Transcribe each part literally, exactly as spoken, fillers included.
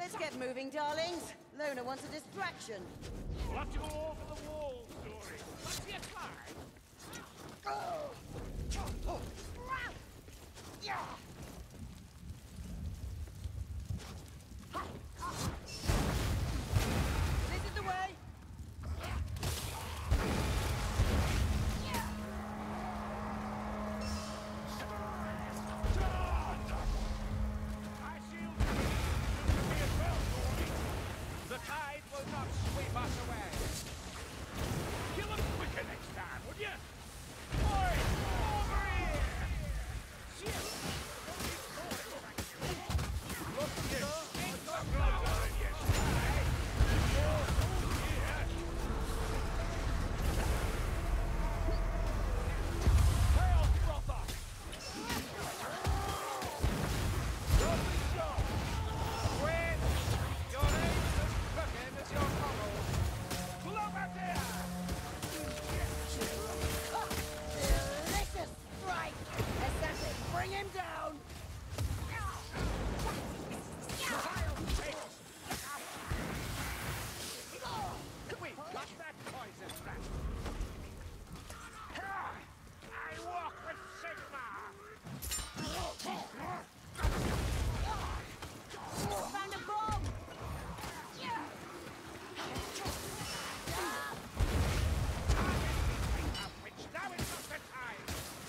Let's get moving, darlings. Lona wants a distraction. We'll have to go over the wall, Dory. What's your time? Oh. Oh. Yeah. This is the way. The tide will not sweep us away. Kill them quicker next time, would you? Oi! Over here! Shit! Look, this ain't the flower in your side! Oh, yeah! Hail, brother! Lovely shot! Win! Your aim's as crooked as your combo! Look at there! Delicious strike! Assassin, bring him down! We got that poison rat! I walk with Sigma! Found a bomb! Which now is not the time!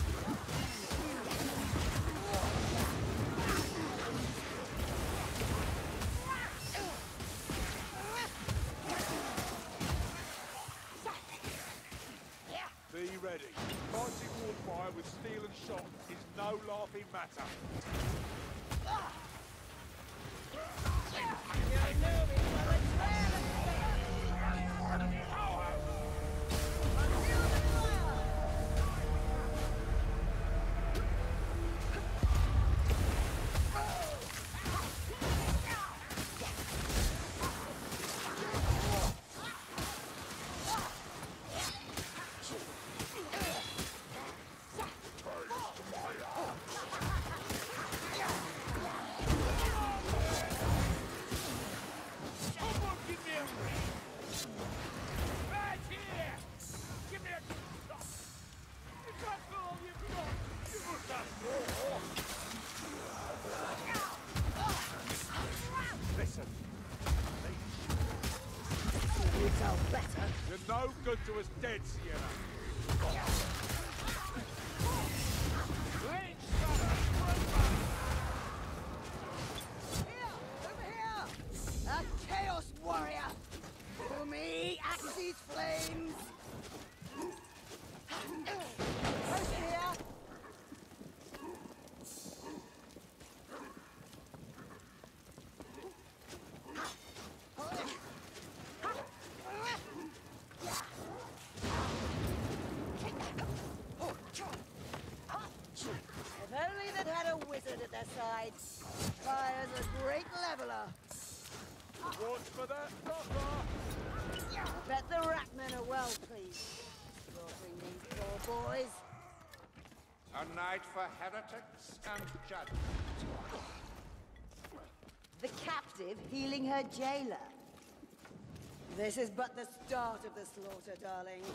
Be ready. Fighting Warfire with steel and shot is no laughing matter. Someone give me a ring! Right here! Give me a good shot! You can't go all you've got! You must have more! Listen. You tell better. You're no good to us dead, Sienna. Range stunner! Here! Over here! A Chaos Warrior! For me, Axis Flames! Potion here! If only they'd had a wizard at their side. Fire's a great leveler. Rewards for that, Papa! Bet the Ratmen are well pleased. Slaughtering these poor boys. A night for heretics and judges. The captive healing her jailer. This is but the start of the slaughter, darlings.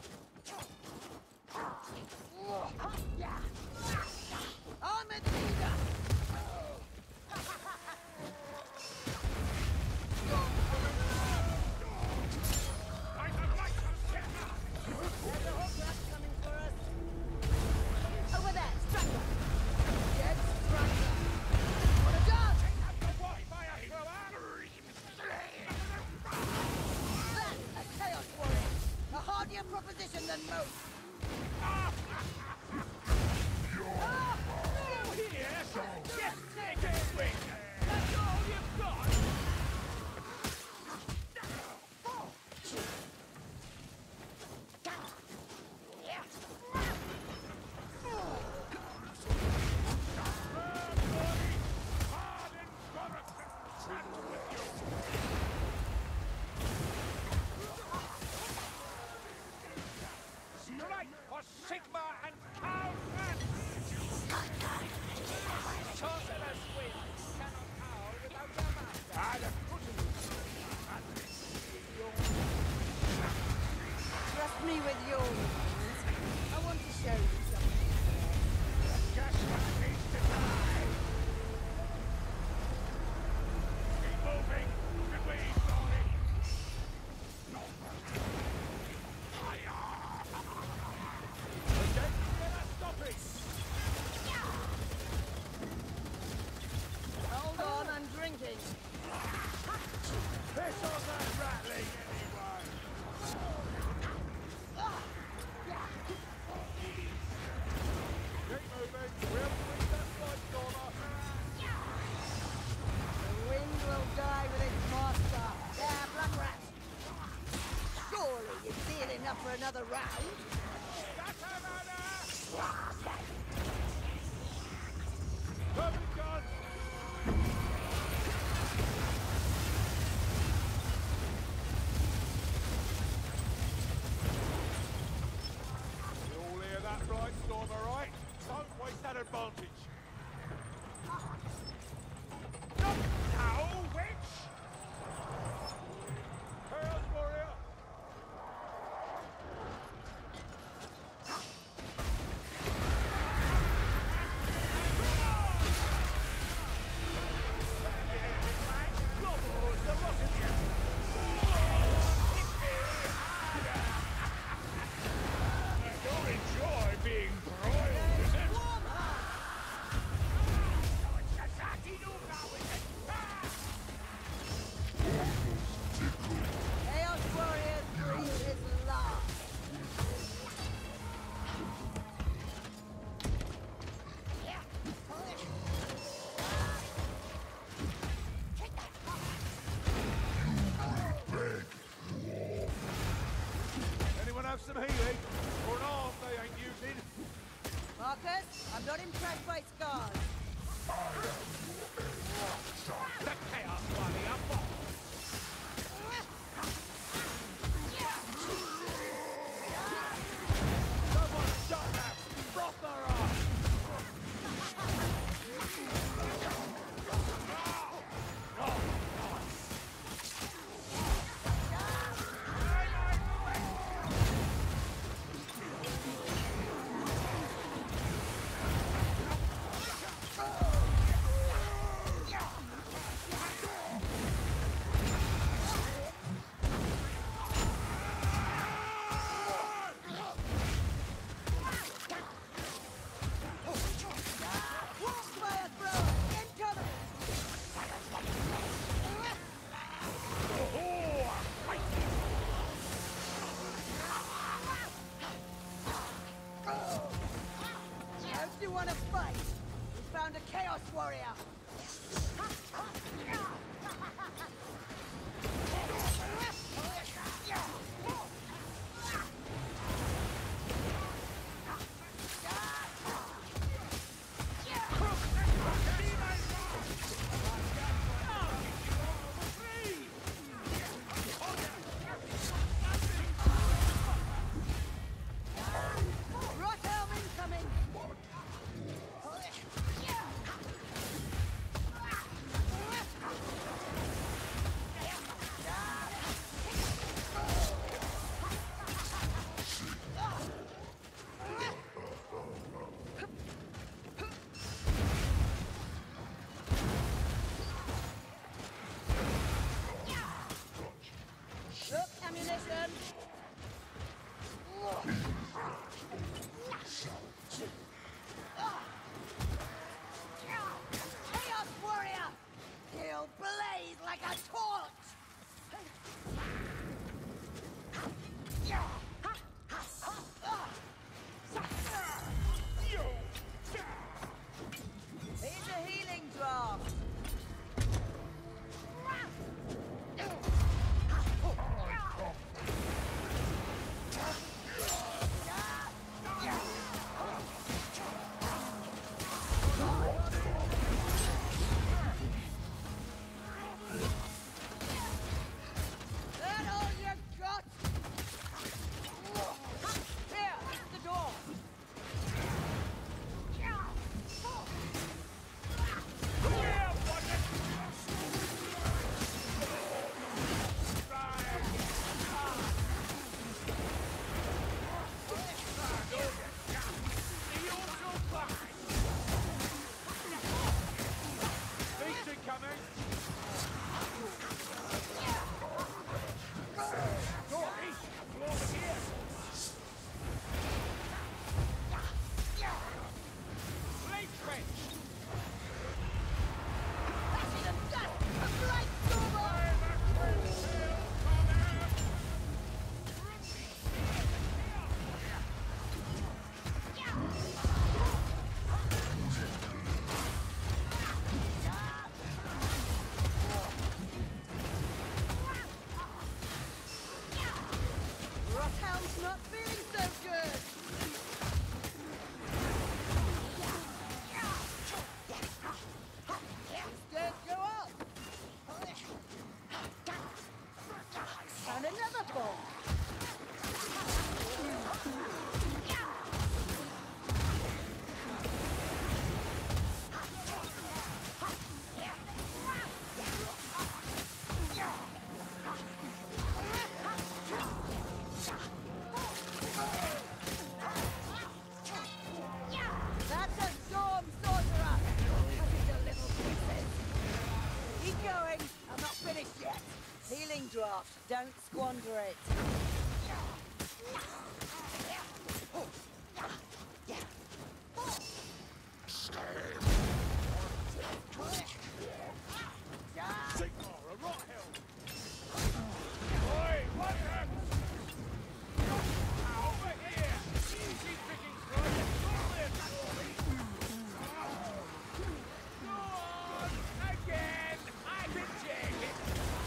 Armored leader! There's a hog coming for us. Over there, Strangler! Dead Strangler! What a dog! That's a Chaos Warrior! A hardier proposition than most! Ah! Here! Just take a swing! That's all you've got! another round. Perfect gun! You all hear that right, Stormer, right? Don't waste that advantage. Not now, witch! Chaos Warrior! You'll enjoy being broiled, is it? Chaos Warrior three is lost. Anyone have some healing? Or an arm they ain't using? Marcus, I'm not impressed by scars. The Chaos Warrior boss! Someone shot that frother off! Fire throw! Incoming! Don't you want to fight? We found a Chaos Warrior! Rothelm incoming! Look, ammunition! Chaos Warrior! He'll blaze like a torch! Here's a healing draft! That all you got? Here, it's the door. Beast incoming! Door east! Floor here! Blade trench! Flashing of dust! A bright stormer! Healing draft. Don't squander it. Sigmar, a rot hell! Oi, what happened? Over here! Easy picking, Sloyd! All in! Go on! Again! I can take it!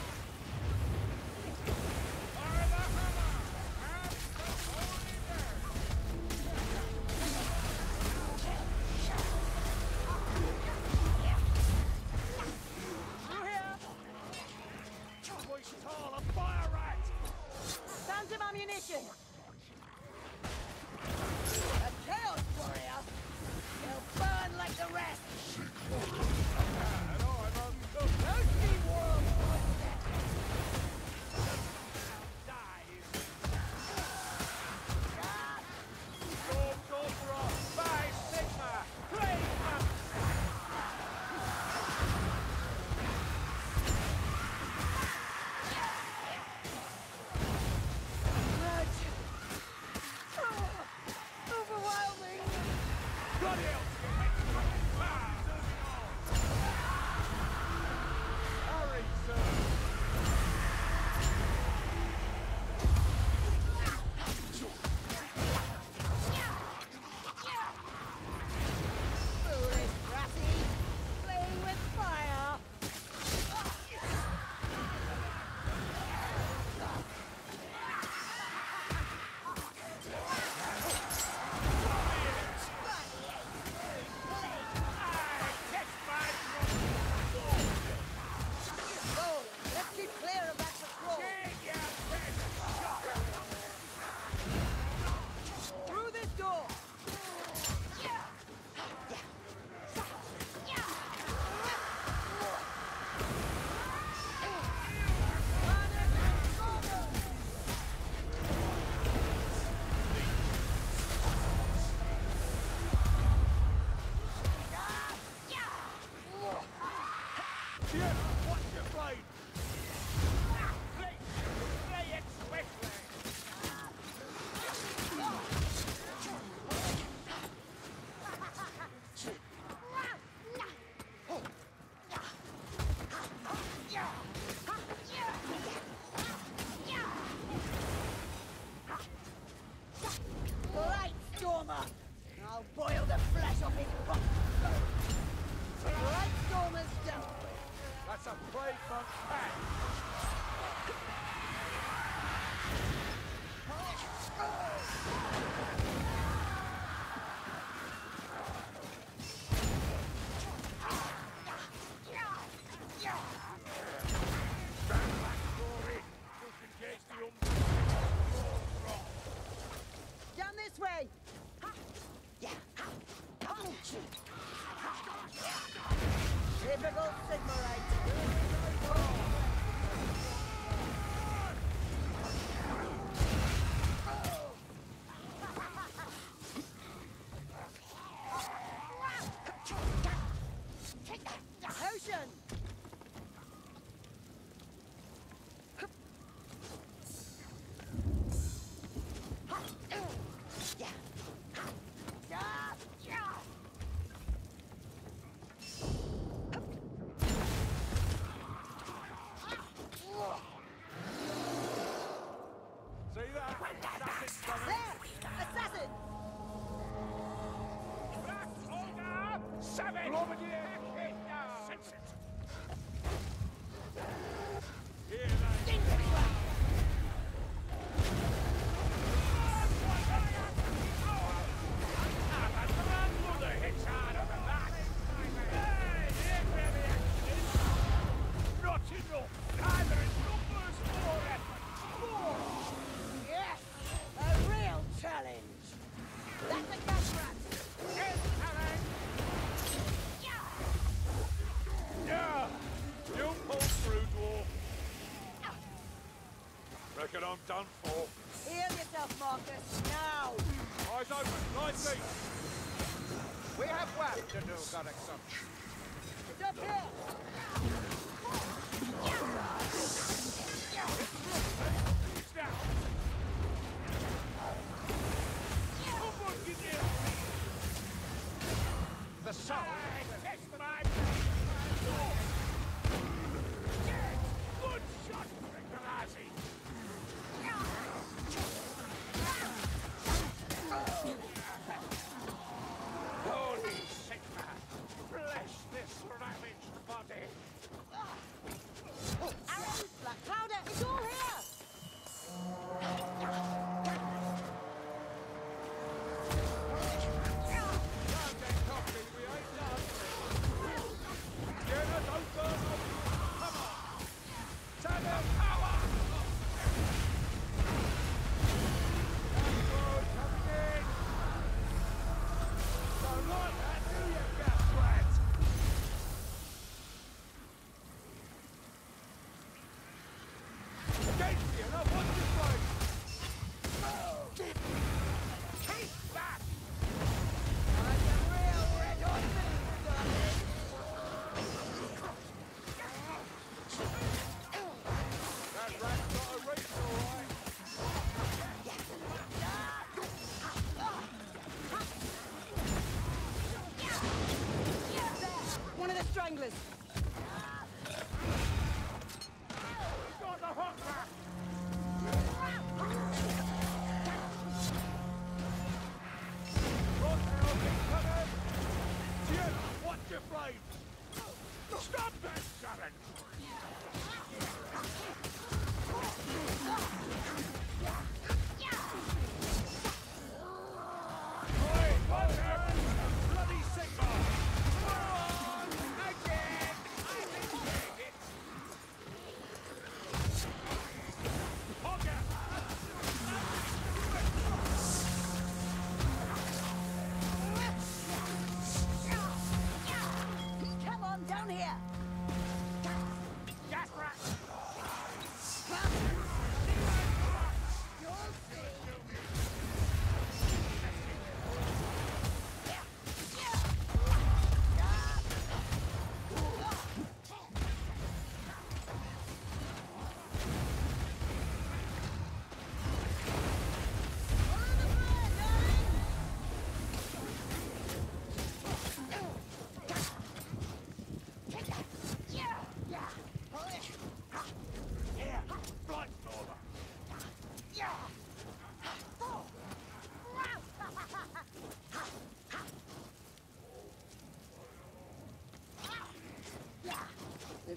Fire the hammer! And the holy bird! Through here. Voice tall, a fire rat! Found some ammunition. A chaos warrior. They'll burn like the rest. And I'm on the Mostly world dive! Storm Cobra! By Sigma! Flame up! overwhelming. Bloody hell! Ah, hurry, sir! Foolish Ratty. Playing with fire. Oh, let's keep clear of that patrol. Through this door. Watch your blade! Play, play it swiftly! Right, Stormer. I'll boil the flesh off his rock. Right, Stormer's done. That's a plague monk pack! Down this way. Typical Sigmarite. Potion! See that? Assassin's coming! There! Assassin! That's Olga! Savage! Bombardier! Sense it! Here, lads! Grandmother hits harder than that! Hey, here, baby! Not enough! Neither is numbers nor effort! More! Yes! A real challenge! That's a gas rat! Yes, Alan! Yeah! You pull through, dwarf! Reckon I'm done for. Heal yourself, Marcus, now! Eyes open, nine feet! We have work to do, Godexum. It's up here!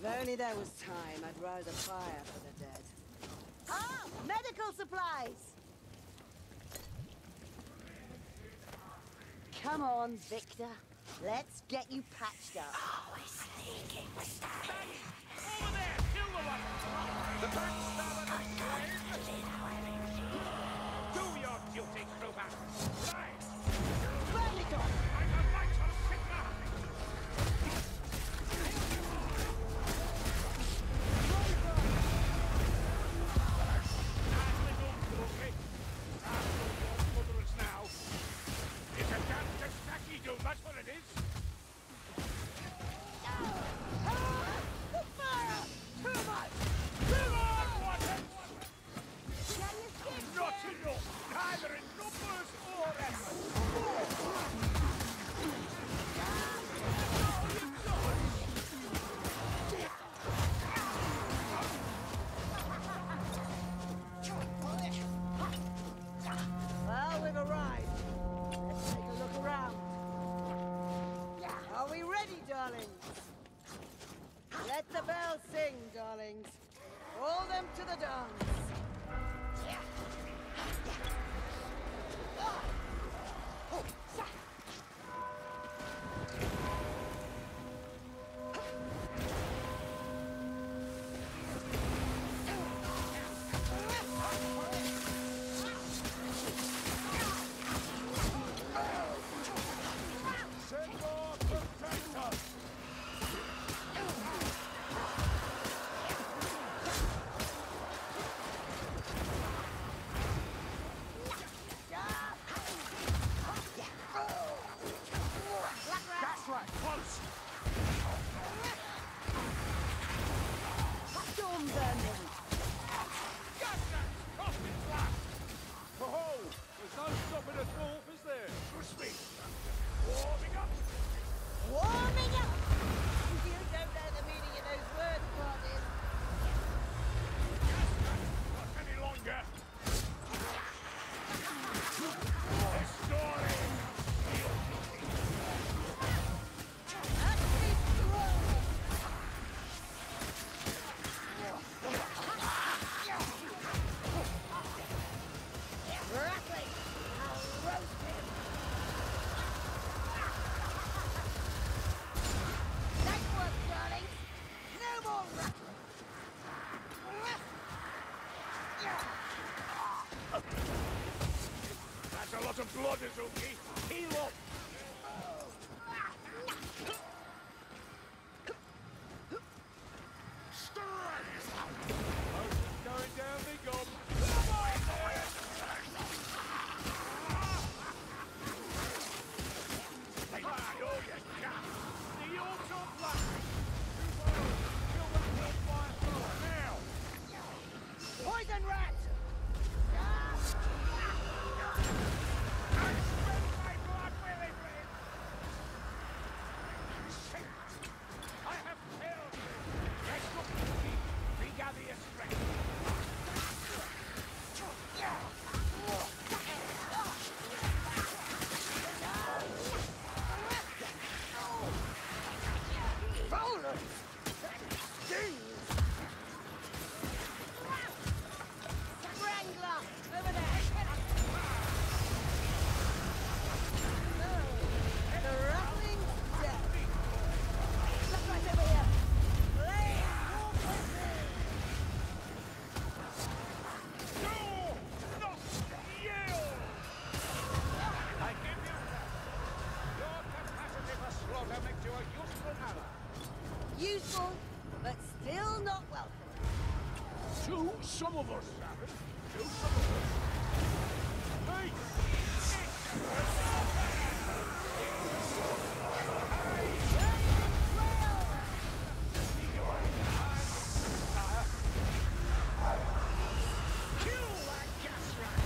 If only there was time, I'd rise a fire for the dead. Ah! Medical supplies! Come on, Victor. Let's get you patched up. Over there! Kill the one! The backstabber is do your duty, crewman! Right! Burn it off! I'm a vital signal! Nice little movie. I'll go your mother's now. It's a damn tacky doom, that's what it is. The fire! Too much! Come on, water! Can you skip Not enough, neither in numbers or effort. Well, we've arrived. Let's take a look around. Are we ready, darlings? Let the bell sing, darlings. All them to the dance. Send more protectors! That's right, close! Storm burning. Gas rats! Cross its lap! Oh, there's no stopping us north, is there? Trust me! Warming up! Warming up! You don't know the meaning of those words, Martin. Gas rats! Not any longer! Restoring! Rattling! I'll roast him! Nice work, darling! No more rattling! That's a lot of blood, Azuki! Heal up! Motion's going down the gob! Right, oh yes, cat! The auto black! Kill that hellfire thrower, now! Poison rat! I spend my blood willingly! Shit! I have failed! Let's look to keep, regather your strength! Bowlers! Stings! Strangler! Over there! Oh, the rattling death! Look right over here! Lay your pussy! No! Not you! I give you that. Your capacity for slaughter makes you a useful ally. Useful, but still not welcome. To some of us, Savin. To some of us. Hey! Kill that gas rat!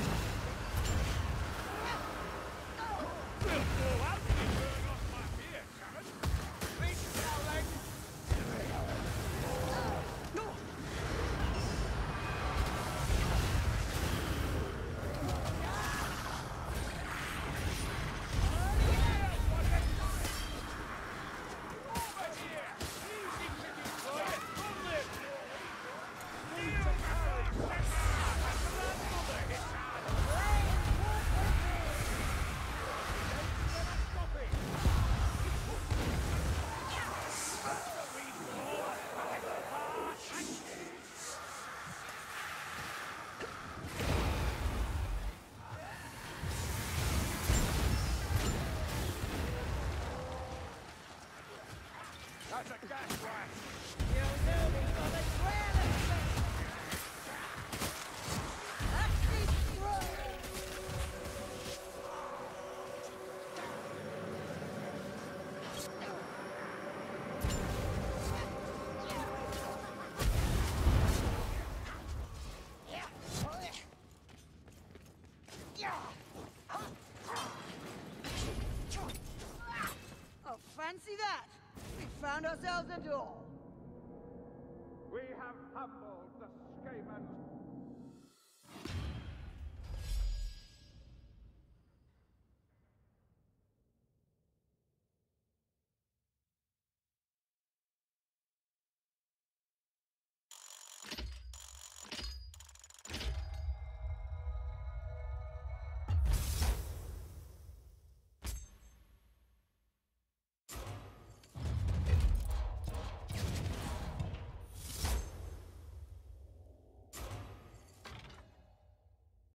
We'll fall out when you burn off my beer, Savin. Reach now, leg. That's a gas rat. You know me for the trail of space. Axis throw. Oh, fancy that! We found ourselves a door. We have humbled the Skaman's